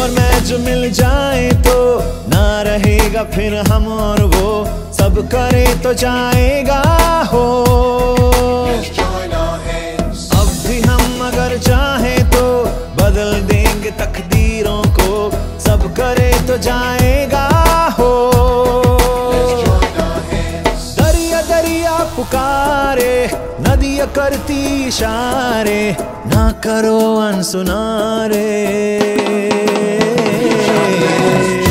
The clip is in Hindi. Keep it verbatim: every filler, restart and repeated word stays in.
और मैच मिल जाए तो ना रहेगा फिर हम और वो, सब करे तो जाएगा हो। अब भी हम अगर चाहे तो बदल देंगे तकदीरों को, सब करे तो जाएगा हो। दरिया दरिया पुकारे, नदियाँ करती इशारे, ना करो अनसुना रे।